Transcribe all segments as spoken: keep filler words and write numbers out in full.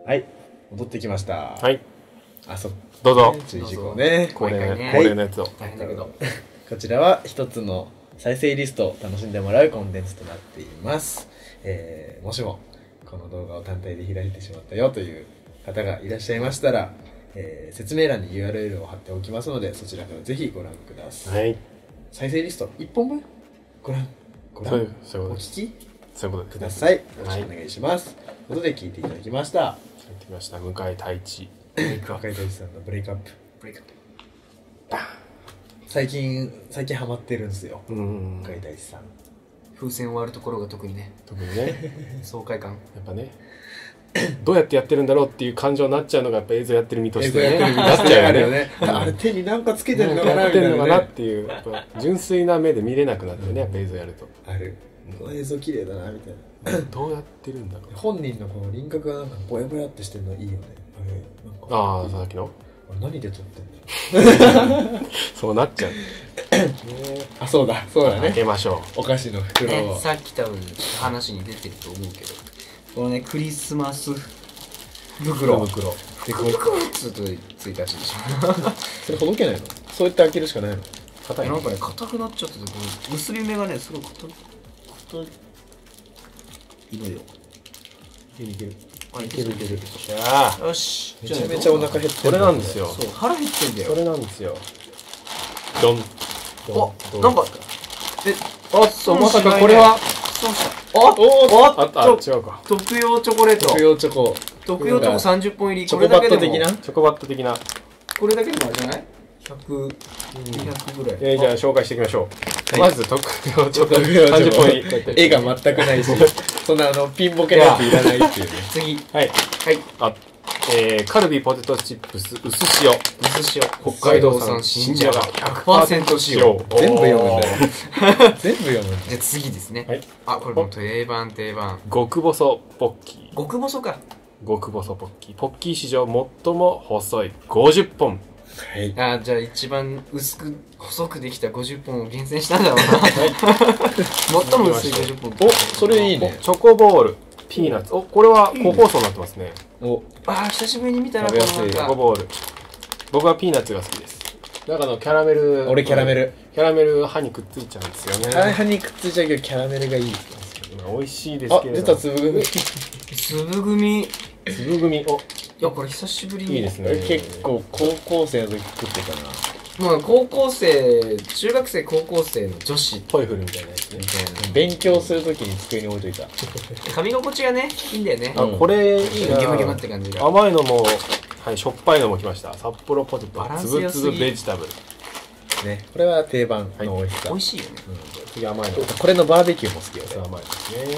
はい、戻ってきました。 はい。 あ、そどうぞ。 注意事項ね。 恒例の恒例のやつを。 大変だけど。こちらは一つの再生リストを楽しんでもらうコンテンツとなっています。えー、もしもこの動画を単体で開いてしまったよという方がいらっしゃいましたら、えー、説明欄に ユーアールエル を貼っておきますので、そちらからぜひご覧ください。はい。再生リストいっぽんぶんご覧ご覧お聞きそういうことですください。よろしくお願いします。ということで聞いていただきました。 聞いてきました。向井太一。 向井太一さんのブレイクアップ。 ブレイクアップ。 最近最近ハマってるんですよ。 うん。 向井太一さん。 風船を割るところが特にね。 特にね。 爽快感。 やっぱね。どうやってやってるんだろうっていう感情になっちゃうのがやっぱ映像やってる身としてね。なっちゃうよね。 あれ手になんかつけてるのかなみたいな。やってるのかなっていう純粋な目で見れなくなってね。やっぱ映像やると。 ある。この映像綺麗だなみたいな。 どうやってるんだろう。 本人のこの輪郭がなんかぼやぼやってしてるのいいよね。あれなんか。 ああ、さっきの。 何で撮ってんの？ そうなっちゃう。 あ、そうだそうだね。 開けましょう。お菓子の袋を。 さっき多分話に出てると思うけど、このねクリスマス袋袋でこれつついたしでしょ。 それほどけないの？そうやって開けるしかないの？ 硬い。なんかね硬くなっちゃってて、この結び目がねすごい硬い。硬い。いるよ。 いけるいける。 あ、いけるいける。よし。 めちゃめちゃお腹減ってる。 それなんですよ。 そう、腹減ってんだよ。 それなんですよ。ドン。 あ、なんかえ、 あっとまさかこれは。 そうした。あ、 おっ、あった、違うか。 特用チョコレート。 特用チョコ。 特用チョコさんじゅっぽん入り。 チョコバット的な？ チョコバット的な。 これだけでもあれじゃない？ひゃく、にひゃくぐらい。 えー、じゃあ紹介していきましょう。まず特用チョコさんじゅっぽん入り。 絵が全くないし、そんなあのピンボケのやついらないっていうね。 次。 はい。はい。あ、えー、カルビポテトチップス薄塩。 薄塩。 北海道産新じゃが ひゃくパーセント 使用。 全部読むんだよ。全部読むんだよ。 じゃあ次ですね。 はい。 あ、これもう定番定番。 極細ポッキー。 極細か。 極細ポッキー。ポッキー史上最も細いごじゅっぽん。 はい。あ、じゃあ一番薄く細くできたごじゅっぽんを厳選したんだろうな。最も薄いごじゅっぽん。 お、それいいね。 チョコボール、ピーナッツ。お、これは個包装になってますね。 お、あ、久しぶりに見たらこのチョコボール。僕はピーナッツが好きです。中のキャラメル。 俺キャラメル。 キャラメル歯にくっついちゃうんですよね。 歯にくっついちゃうけどキャラメルがいい。 美味しいですけど。 あ、出た粒組。 粒組。 粒組。お。 いや、これ久しぶりに。 いいですね。 結構高校生の時食ってたな。 もう高校生、中学生高校生の女子。 トイフルみたいなやつね。 勉強するときに机に置いといた。 噛み心地がね、いいんだよね。 あ、これいいな。 ゲマゲマって感じが。 甘いのも、はい、しょっぱいのも来ました。札幌ポテト、つぶつぶベジタブル。 ね、これは定番の美味しさ。 美味しいよね。 次甘いの。 これのバーベキューも好きよ。 甘いですね。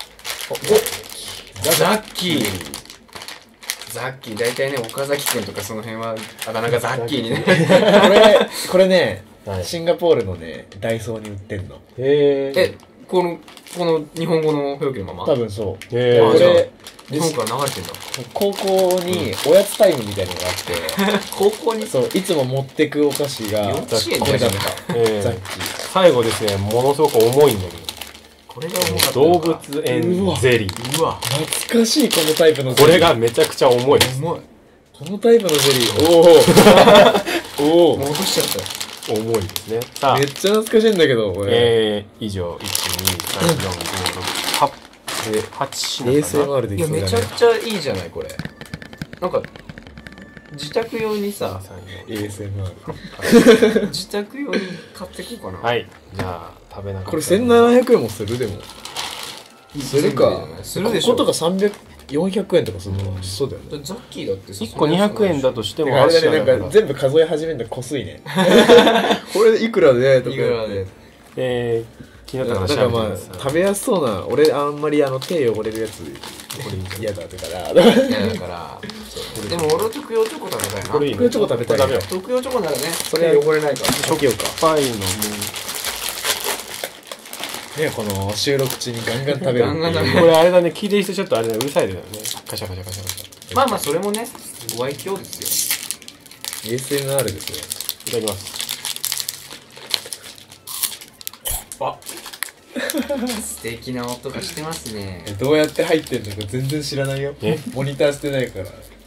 お、ザッキー。ザッキー、大体ね、岡崎くんとかその辺はあだ名がザッキーにね。 これ、これね、シンガポールのね、ダイソーに売ってんの。 へえ、この、この日本語の表記のまま多分そう。 へこれ、 日本から流れてんだ。 高校におやつタイムみたいなのがあって、 高校にそう、いつも持ってくお菓子が、 幼稚園これだった。 ザッキー。最後ですね、ものすごく重いんだけど。 これが重かった。 動物園ゼリー。 うわ。 懐かしい、このタイプのゼリー。これがめちゃくちゃ重いです。 重い。 このタイプのゼリー。おお。おお。 もう落としちゃった。 重いですね。さあ。 めっちゃ懐かしいんだけど、これ。 えー、以上、いち、に、さん、よん、ご、ろく、はち、はち品かな。 エーエスエムアール でいや、めちゃくちゃいいじゃない、これ。なんか、自宅用にさ、 エーエスエムアール。 自宅用に買ってこうかな。 はい。じゃあ、食べながら。 これせんななひゃくえんもするでも。するか。 するでしょ。 こことかさんびゃく、よんひゃくえんとかするの。そうだよね。 ザッキーだってさ。 いっこにひゃくえんだとしても、 あれだね、なんか全部数え始めるのこすいね。これいくらでとか。 いくらで。 えー、気になったらまあ、食べやすそうな、俺あんまりあの手汚れるやつ嫌だから。 嫌だから。でも俺は特用チョコ食べたいな。 特用チョコ食べたい。 特用チョコならね、 それ汚れないから。 初期よか。 パイのもね、この収録中にガンガン食べる。ガンガン食べる。 これあれだね、聞いてる人ちょっとあれだね、うるさいだよね。カシャカシャカシャカシャ。 まあまあ、それもね、ご愛嬌ですよ。エーエスエムアール ですよ。 いただきます。あ素敵な音がしてますね。 どうやって入ってんのか全然知らないよ。モニターしてないから。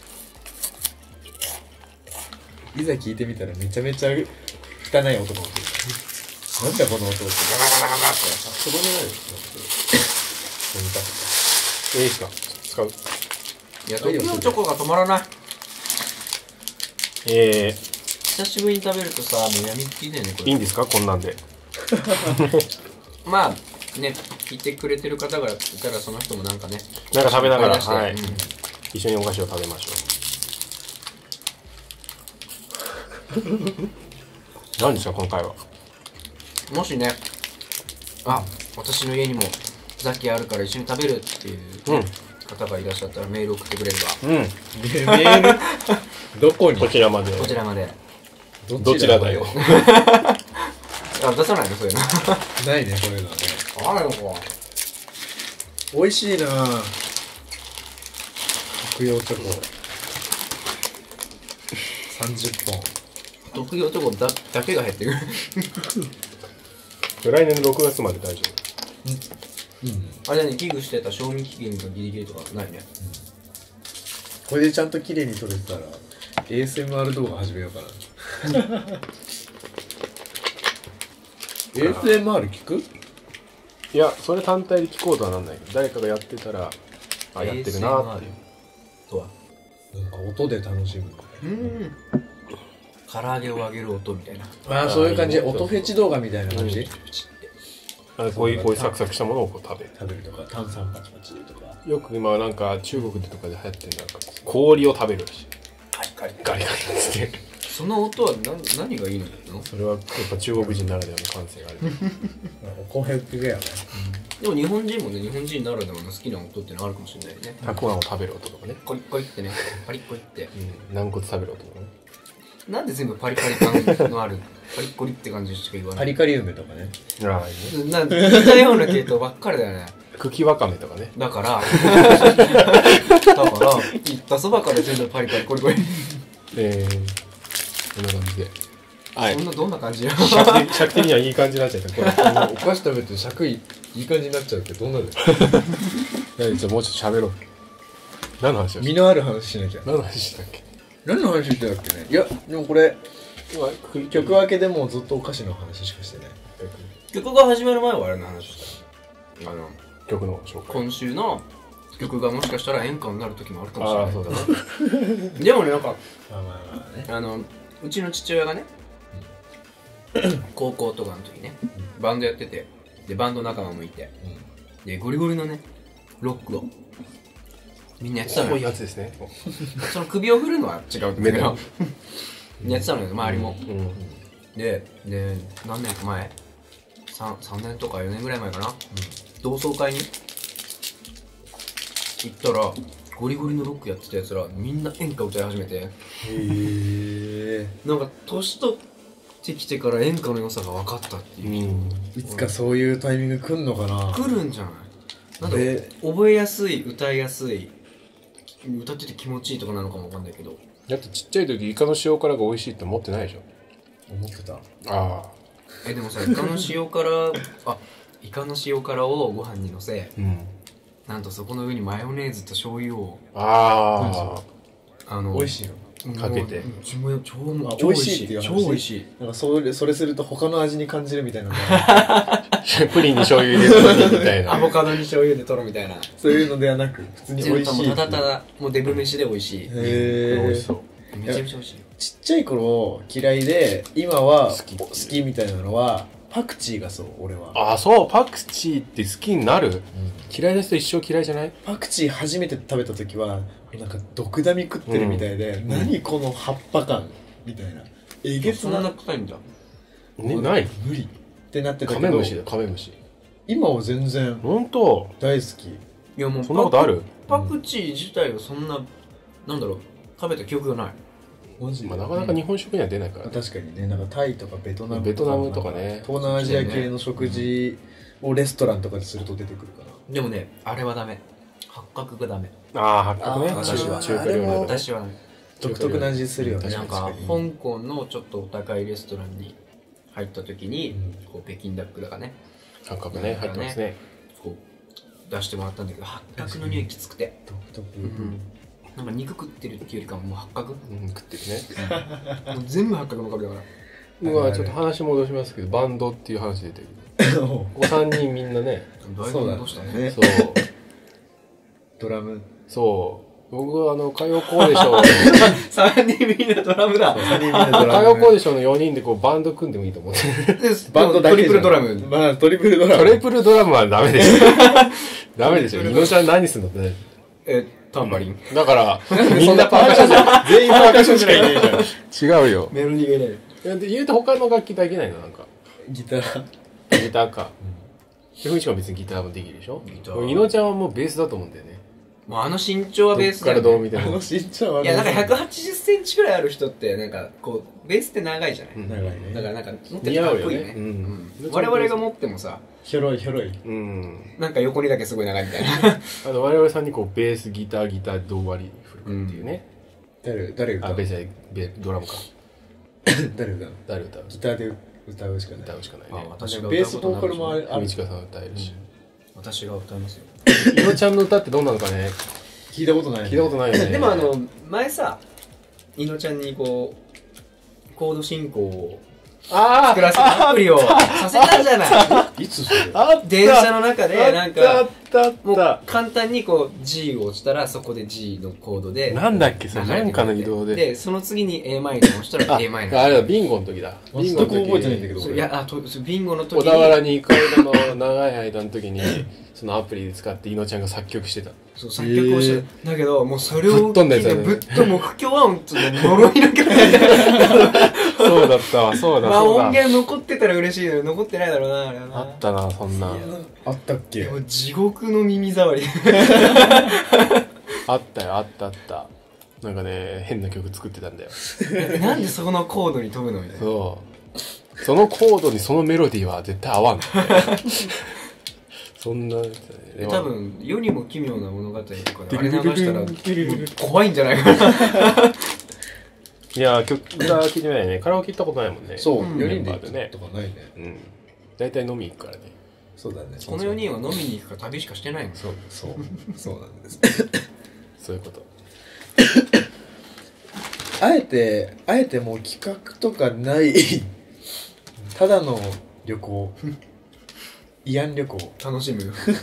いざ聞いてみたらめちゃめちゃ汚い音がする。なんだこの音って。ガガガガガガって。そこにないですモニター。 えいいっすか使う。 いや、東京チョコが止まらない。 えー、 久しぶりに食べるとさ、もうやみつきだよね、これ。 いいんですかこんなんで。 まあ、ね、聞いてくれてる方がいたら、その人もなんかね。 なんか食べながら、 いっぱはいい、 出してうん一緒にお菓子を食べましょう。何ですか今回は。 もしね、あ、私の家にもザキあるから一緒に食べるっていううん方がいらっしゃったらメール送ってくれれば、 うん。 メールどこにこちらまで。 こちらまで。 どちらだよ。 あ、出さないのそういうの。 ないね、そういうのはね。 あるのか。 美味しいなぁ。特用チョコ。さんじゅっぽん。 特用チョコだだけが減ってる。 来年のろくがつまで大丈うん。 あれだね、危惧してた賞味期限がギリギリとかないね。 これでちゃんと綺麗に撮れてたら エーエスエムアール 動画始めようかな。エーエスエムアール 聞く？ 夫。いや、それ単体で聞こうとはなんないけど、誰かがやってたら、あ、やってるなーっていう。 とは。 なんか音で楽しむ。 うーん。唐揚げを揚げる音みたいな。 ああ、そういう感じ。 あーいいね音フェチ動画みたいな感じ、 うんあのこういう、こういうサクサクしたものをこう食べる。 食べるとか、炭酸パチパチとか。 よく今なんか中国でとかで流行ってるなんか氷を食べるらしい。 カリカリ。 ガリガリってって。 その音は何何がいいの？ それはやっぱ中国人ならではの感性がある。 お米ってだよね。 でも日本人もね、日本人ならではの好きな音っていうのあるかもしれないよね。 たくあんを食べる音とかね。 コリッコリってね、パリッコリって。 うん。軟骨食べる音とかね。 なんで全部パリパリ感のある、パリッコリって感じしか言わない。 カリカリ梅とかね。 ああ、いいね。 なん似たような系統ばっかりだよね。 茎わかめとかね。 だから、だから、言ったそばから全部パリパリコリコリ。 えー、こんな感じで。はいそんなどんな感じよ。 尺的尺的にはいい感じになっちゃった。これ。 あのお菓子食べて尺いいい感じになっちゃうってどんなの？ 何じゃあもうちょっと喋ろう。何の話をし身のある話しなきゃ。 何の話したっけ何の話してたっけね。いや、でもこれ今、 曲明けでもうずっとお菓子の話しかしてない。 曲が始まる前はあれの話した。あの、 曲の紹介。 今週の曲がもしかしたら演歌になる時もあるかもしれない。 ああ、そうだね。 でもね、なんか、 まあまあまあね。 あの、うちの父親がね、高校とかの時ね、バンドやってて、で、バンド仲間もいて、で、ゴリゴリのね、ロックを、みんなやってたのよ。 こういうやつですね。 その首を振るのは違うんだけど、やってたのよ、周りも。 うん。 で、で、何年か前、3, 3年とかよねんぐらい前かな、同窓会に行ったら、ゴリゴリのロックやってたやつら、みんな演歌歌い始めて、 へえ。 なんか、年取ってきてから演歌の良さが分かったっていう人、 うん。 いつかそういうタイミング来んのかな。 来るんじゃないなんだろうで覚えやすい、歌いやすい、歌ってて気持ちいいとかなのかもわかんないけど、 だってちっちゃい時イカの塩辛が美味しいって思ってないでしょ。 思ってた。 ああ。 え、でもさ、イカの塩辛、あ、イカの塩辛をご飯にのせ、 うん。 なんとそこの上にマヨネーズと醤油を、 ああの、 美味しいの。 かけてもう超超あ超美味しい美味しいっていう話超美味しい。 なんかそれそれすると他の味に感じるみたいなのがあ。プリンに醤油入れるみたいな。 アボカドに醤油で取るみたいな。 そういうのではなく普通に美味しい。 もうただただもうデブ飯で美味しい。 へえ。 美味しそう。 めちゃめちゃ美味しいよ。 ちっちゃい頃嫌いで今は好き好きみたいなのはパクチーがそう俺は。 ああ、そう、パクチーって好きになる、嫌いな人一生嫌いじゃない。 パクチー初めて食べた時はなんか毒ダミ食ってるみたいで、 うん何この葉っぱ感みたいなえげつそんなな臭いんだ。 ね、ない無理ってなってたカけどメムシだよ、カメムシ。 今は全然ほんと大好き。 いやもうそんなことある？ パクチー自体はそんな、なんだろう、食べた記憶がない。 マジで、 まあ、なかなか日本食には出ないから、ね。 確かにね、なんかタイとかベトナムベトナムとかね東南アジア系の食事をレストランとかですると出てくるかな。 でもね、あれはダメ。八角がダメ。 ああ、八角ね。 あー私は中華料理の。 私はね、 独特な味するよね。 なんか確に香港のちょっとお高いレストランに入った時に、 うんこう北京ダックだかね感覚ね入ってますね。 こう出してもらったんだけど、八角の匂いきつくて、 独特。 なんか肉食ってるっていうよりかももう八角、 うん、食ってるね。 もう全部八角の香りだから。 うわちょっと話戻しますけど、バンドっていう話出てる。ここさんにんみんなね。 そうだどうしたね。 そうドラム。 そう僕はあの歌謡コーディション三人みんなドラムだ。 さんにんみんなド歌ラム。 謡コーディションのよにんでこうバンド組んでもいいと思う。 バンドだけじゃん。 トリプルドラム。 まあトリプルドラム。 トリプルドラムはダメでしょ。ダメでしょ。伊野ちゃん何すんのってね。 え、タンバリン。 だからみんなパーカッションじゃん。全員パーカッションしかいないじゃん。違うよ。 メロディーがいない。 いやで言うと他の楽器できないのなんか。 ギター。 ギターか。でふみちゃんは別にギターもできるでしょ。 ギター伊野ちゃんはもうベースだと思うんだよね。 もうあの身長はベースだよ、ね。 どっからどう見てあのも。 身長はね。 いや、なんかひゃくはちじゅっセンチくらいある人って、なんか、こう、ベースって長いじゃない、 うん長いね。 だからなんか、持っててかっこいいよね。 似合うよねうんうん我々が持ってもさ、 ひょろいひょろい。 うん。 なんか横にだけすごい長いみたいな。 あの我々さんにこうベースギターギター胴割り振るかっていうね。 誰、誰歌うあベースじゃないベドラムか。 誰歌う誰歌う？ ギターで歌うしかない。 歌うしかないあね。 私がベースボーカルもある。あるふみちかさん歌えるし。 私が歌いますよ。 伊野ちゃんの歌ってどんなのかね。 聞いたことないね。 聞いたことないよね。 でもあの、前さ、いのちゃんにこう、コード進行をあ作らせるアプリをさせたじゃないいつそれあ電車の中で、なんあか、 ったあもうった。 簡単にこう G を押したらそこで G のコードでなんだっけそれ流れてくるなんかの移動で。 でその次に A マイナーを押したらあ A マイナーあれだビンゴの時だ。ビンゴの時全く覚えてないんだけどそういやあとそうビンゴの時小田原に行く間の長い間の時にそのアプリで使って伊野ちゃんが作曲してた。 そう作曲をしてた、だけどもうそれをぶっ飛んだやつだねぶっ飛んもう不協和音っていうの呪いの曲でそうだったわ、そうだ、 まあそうだ。 音源残ってたら嬉しいのよ残ってないだろうなあれはなあったな、そんな。 あったっけでも地獄の耳障りあったよ、あったあった。なんかね、変な曲作ってたんだよ。 なんでそこのコードに飛ぶのみたいなそう。そのコードにそのメロディーは絶対合わん。そんなやつだね。 で多分世にも奇妙な物語とかであれ流したら怖いんじゃないかな。 いや、曲、歌聞いてないね。カラオケ行ったことないもんね。 そう、 うんよにんで行っメンバーでねたとかないね。 うん。大体飲み行くからね。 そうだね。 このよにんは飲みに行くか旅しかしてないもん。 そう。 そう、そうなんです。 そういうこと。 あえて、あえてもう企画とかない、ただの旅行。慰安旅行。 楽しむ。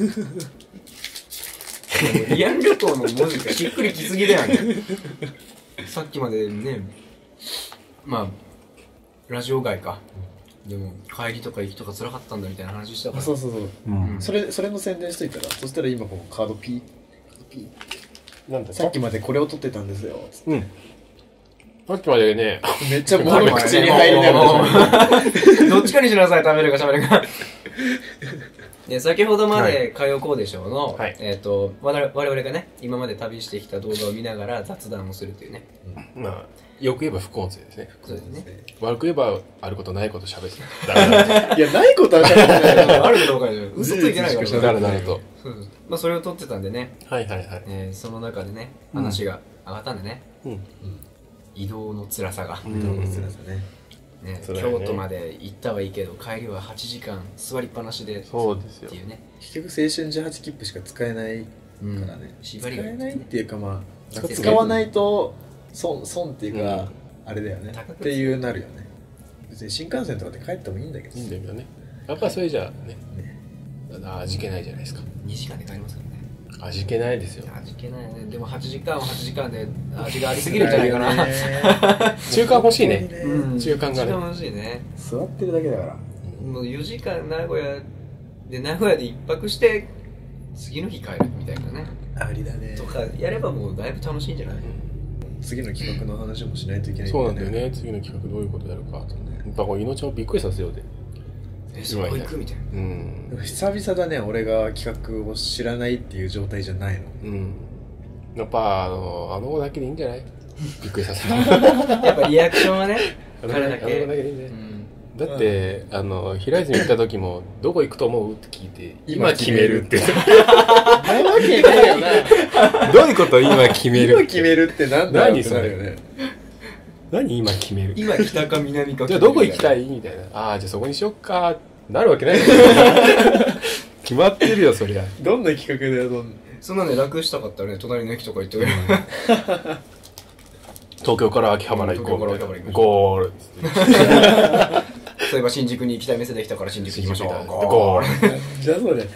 慰安旅行の文字がしっくりきすぎだよね。さっきまでね、まあ、ラジオ外か。でも、帰りとか行きとか辛かったんだみたいな話したかあ、 ら。 そうそうそう。 うんそれ、それの宣伝しといたら、そしたら今このカードピー、ピなんだー。さっきまでこれを撮ってたんですよ。 うん。さっきまでね、 めっちゃもろ口に入りながら。 どっちかにしなさい、食べるか喋るか。で先ほどまで歌謡コーデショーの、 はいえー、と我々我々がね今まで旅してきた動画を見ながら雑談をするというね。 まあ、よく言えば副音声ですね。 そうですね。 悪く言えば、あることないこと喋ってた。だから、 いや、ないことは喋ってないよ。 あるかどうかで嘘ついてないから事実しか喋だらだらと。 そうそうまあそれを撮ってたんでね、 はいはいはい。 えーその中でね話が上がったんでね、 うん。 移動の辛さが、 うんそうですね。 ね辛いね京都まで行ったはいいけど帰りははちじかん座りっぱなしでそうですよっていうね、 結局青春じゅうはち切符しか使えないうんからね。使縛りがえないっていうかまあ、 使って使わないと損、損っていううんか、あれだよね。 高くっていうなるよね。別に新幹線とかで帰ってもいいんだけどいいんだけどね。やっぱそれじゃあね、味気ないじゃないですか。 にじかんで帰りますからね。 味気ないですよ。 味気ないね。でもはちじかんははちじかんで味がありすぎるんじゃないかな。 中間欲しいね。 うん中間がね中間欲しいね。 座ってるだけだから。 もうよじかん名古屋で名古屋で一泊して次の日帰るみたいなね。 ありだねとかやればもうだいぶ楽しいんじゃない？ 次の企画の話もしないといけないそうなんだよね。次の企画どういうことやるか。やっぱこう、命をびっくりさせようで。 え、そこ行くみたいな。 うんで。も久々だね、俺が企画を知らないっていう状態じゃないの。 うん。やっぱ、あの、あの子だけでいいんじゃないびっくりさせる。 やっぱリアクションはね、 あの彼だ子だけけ。 でいいんじゃないうんだって、あの、平泉行った時も、どこ行くと思うって聞いて、今決めるって。 なわけないよな。 どういうこと今決める今決めるってなんだよって何それなるよね。 何今決める今北か南か。 じゃあどこ行きたいみたいな。ああ、じゃあそこにしよっか。 なるわけないよ決まってるよそりゃ。 どんな企画だよ、どんな。 そんなね、楽したかったらね、隣の駅とか行ってくれる。 東京から秋葉原行こうみたいな。 東京から秋葉原行きましょうゴールそういえば新宿に行きたい店できたから新宿行きましょう。 ゴールじゃあそれ。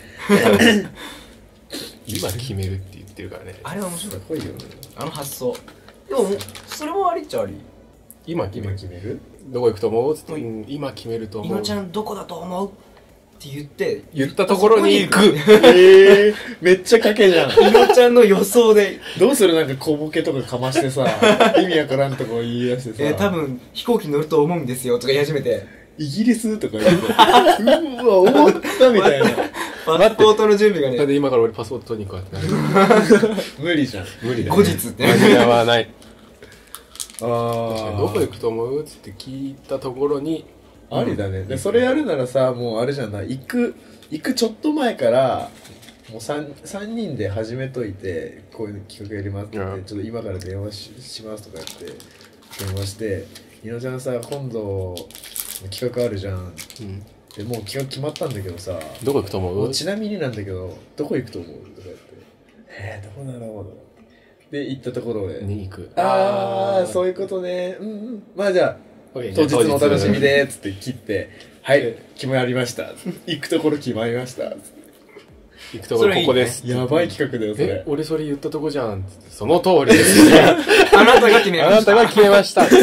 今決めるって言ってるからね。 あれは面白かっかっこいいよね。 た。あの発想。でも、それもありっちゃあり。 今今決める。 決める？ どこ行くと思う？つってうん今決めると思う。 いのちゃんどこだと思うって言って、 言ったところに行く。 えー、めっちゃ賭けじゃん。 いのちゃんの予想で、 どうする？なんか小ボケとかかましてさ、意味わからんとこ言い出してさ、 えー、多分飛行機乗ると思うんですよとか言い始めて、 イギリスとか言って、うわ、思ったみたいな。 パスポートの準備がね、 だって今から俺パスポート取りに行くわってなる。 無理じゃん。 無理だよ、 後日って。 間に合わない。 ああ。 どこ行くと思うつって聞いたところにありだね。で、それやるならさ、もうあれじゃない、行く、行くちょっと前から、もう 3, 3人で始めといて、こういう企画やりますって言って、 うんちょっと今から電話 し, しますとか言って、電話して、いのちゃんさ、今度、企画あるじゃん。 うんで、もう企画決まったんだけどさ、 どこ行くと思うもうちなみになんだけど、どこ行くと思うとか言って、えー、どこだろうで、行ったところで、 に行く。 あー、そういうことね。うんうん。まあじゃあ、当日のお楽しみでーっつって切って、はい、決まりました。行くところ決まりました。 行くところここです。 やばい企画だよ、そえれ。 俺それ言ったとこじゃん。つってその通りですね。 あなたが決めました。 あなたが決めました。 あ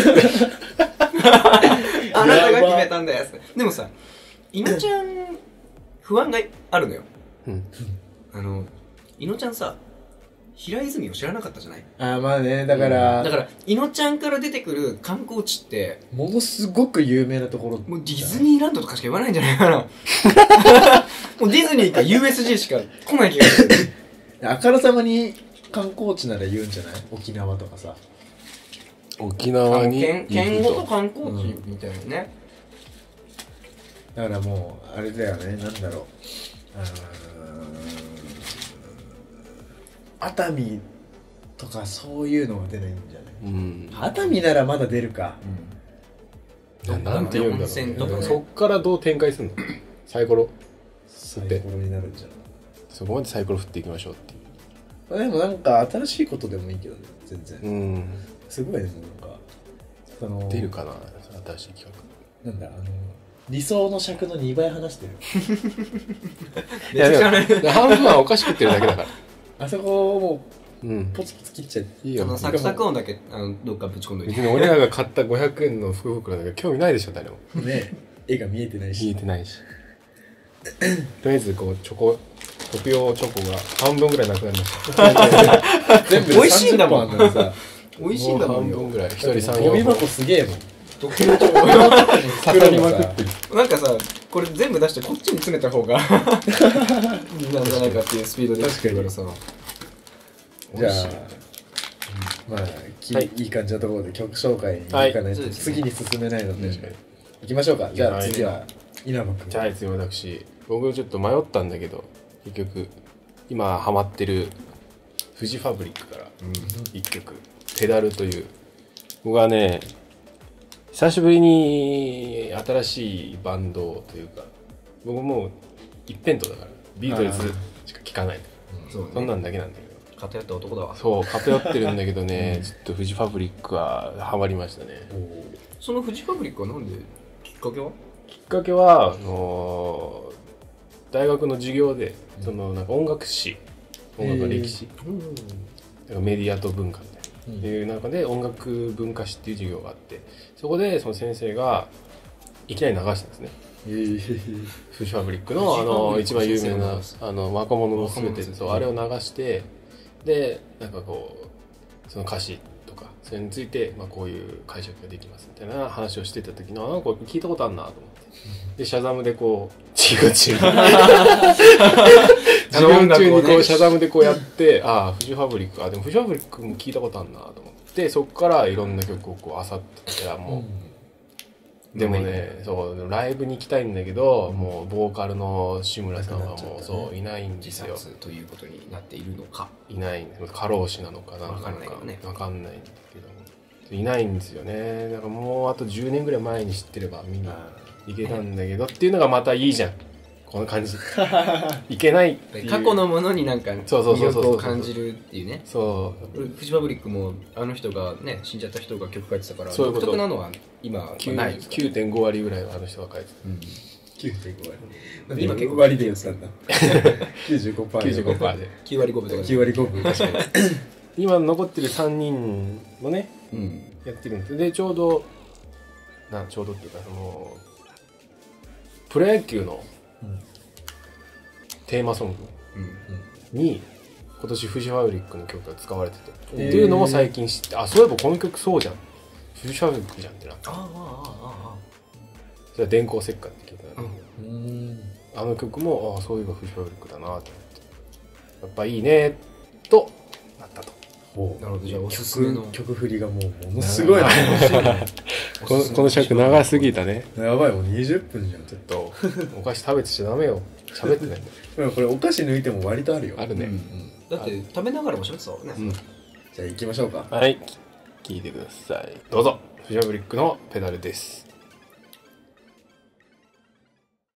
なたが決めたんだよ。でもさ、いのちゃん、不安があるのよ。 うん。 あの、いのちゃんさ、平泉を知らなかったじゃない？ あー、まあね、だから、 だから、いのちゃんから出てくる観光地って、 ものすごく有名なところ。 もうディズニーランドとかしか言わないんじゃないかな。もうディズニーか ユーエスジー しか来ない気がする。 あからさまに観光地なら言うんじゃない？沖縄とかさ。 沖縄に県県行くごと観光地みたいなね。 だからもう、あれだよね、なんだろう。あー熱海とかそういうのが出ないんじゃない？ うん。 熱海ならまだ出るか。 ななんて言うんだろう。 温泉とかねそっからどう展開するの？サイコロサイコロになるんじゃない？ そこまでサイコロ振っていきましょうっていう。 まあでもなんか新しいことでもいいけどね、全然。 うん。 すごいね、なんか。その出るかな新しい企なんだ、あの、理想の尺のにばい話してる。 画。いやでも半分はお菓子食ってるだけだから。 あそこをもうんう、。ポツポツ切っちゃって。 いいよあの。サクサク音だけあのどっかぶち込んどいて。 別に俺らが買ったごひゃくえんの福袋なんか興味ないでしょ、誰も。 ね、絵が見えてない見えし。 てないし。とりあえずこうチョコ特用チョコが半分ぐらいなくなりました。 全部で美味しいんだもんさんじゅっぽんあんのにさ、 美味しいんだもんよ。 もう半分ぐらい。一人三ゴミ四本箱すげえもん。 特徴と刺さりまくってる。 なんかさ、これ全部出してこっちに詰めた方がいいなんじゃないかっていうスピードで作るからさ。 じゃあ美味しい、 まあ、きはいいい感じのところで曲紹介に行かないと、 はいそうですね次に進めないので、 確かに。 行きましょうか。じゃあはい次は、稲葉君。 じゃあ次私僕ちょっと迷ったんだけど結局今ハマってるフジファブリックから一曲「ペダル」という僕はね久しぶりに新しいバンドというか僕もう一辺倒だからビートルズしか聴かないそうねそんなんだけなんだけど偏った男だわ。 そう偏ってるんだけどねちょっとフジファブリックはハマりましたねそのフジファブリックはなんできっかけは？ きっかけはあのー大学の授業でそのなんか音楽史音楽の歴史なんかメディアと文化みたいな、っていう中で音楽文化史っていう授業があってそこでその先生がいきなり流したんですねえーフジファブリックのあの一番有名なあの若者のすべて若者のそうあれを流してでなんかこうその歌詞とかそれについて、まあ、こういう解釈ができますみたいな話をしてた時のなんか聞いたことあるなと思ってでシャザムでこう授業中に授業中にこうシャザムでこうやってああフジファブリックあでもフジファブリックも聞いたことあるなと思ってそこからいろんな曲をこう漁ってたらもう、でもねそうライブに行きたいんだけど、もうボーカルの志村さんはもうそういないんですよ自殺ということになっているのか。 いないんです過労死なのかなわかんないけどねわかんないんだけどいないんですよねだからもうあとじゅうねんぐらい前に知ってれば見にいけたんだけどっていうのがまたいいじゃんこの感じいけないっていう過去のものになんかそうそう魅そうそう力を感じるっていうね。 そうフジファブリックもあの人がね死んじゃった人が曲書いてたからそういうこと独特なのは今はないですか。 きゅうてんご 割ぐらいはあの人が書いてうんきゅうてんご割今結構割で言ったんだきゅうじゅうごパーた きゅうじゅうごパーセント できゅう割ごぶとかきゅう割ご分確かに今残ってるさんにんもねうんやってるんですでちょうどなちょうどっていうかそのプロ野球のうんテーマソングうんに今年フジファブリックの曲が使われてて、 へーっていうのも最近知ってあそういえばこの曲そうじゃんフジファブリックじゃんってなってあああああそれは電光石火って曲なんだけど、 うんあの曲もあそういえばフジファブリックだなと思ってやっぱいいねとなったとほなるほどじゃあおすすめの曲曲振りがもうものすごいなこのこの尺長すぎたねやばいもうにじゅっぷんじゃんちょっとお菓子食べてちゃダメよ喋ってないんだよでもこれお菓子抜いても割とあるよあるね、 うんだって食べながらも喋ってたからね。 うんじゃあ行きましょうかはい聞いてくださいどうぞフジファブリックのペダルです